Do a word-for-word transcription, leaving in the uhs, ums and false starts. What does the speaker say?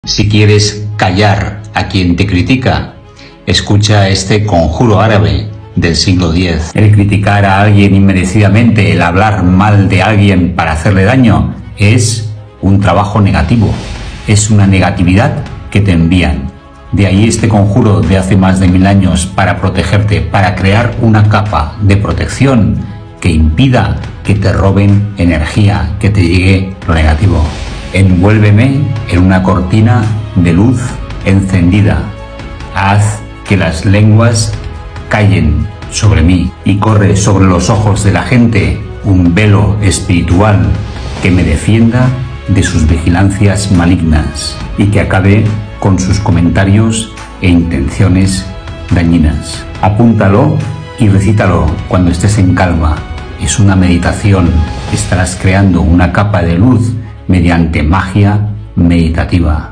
Si quieres callar a quien te critica, escucha este conjuro árabe del siglo diez. El criticar a alguien inmerecidamente, el hablar mal de alguien para hacerle daño, es un trabajo negativo, es una negatividad que te envían. De ahí este conjuro de hace más de mil años para protegerte, para crear una capa de protección que impida que te roben energía, que te llegue lo negativo. Envuélveme en una cortina de luz encendida. Haz que las lenguas callen sobre mí y corre sobre los ojos de la gente un velo espiritual que me defienda de sus vigilancias malignas y que acabe con sus comentarios e intenciones dañinas. Apúntalo y recítalo cuando estés en calma. Es una meditación. Estarás creando una capa de luz mediante magia meditativa.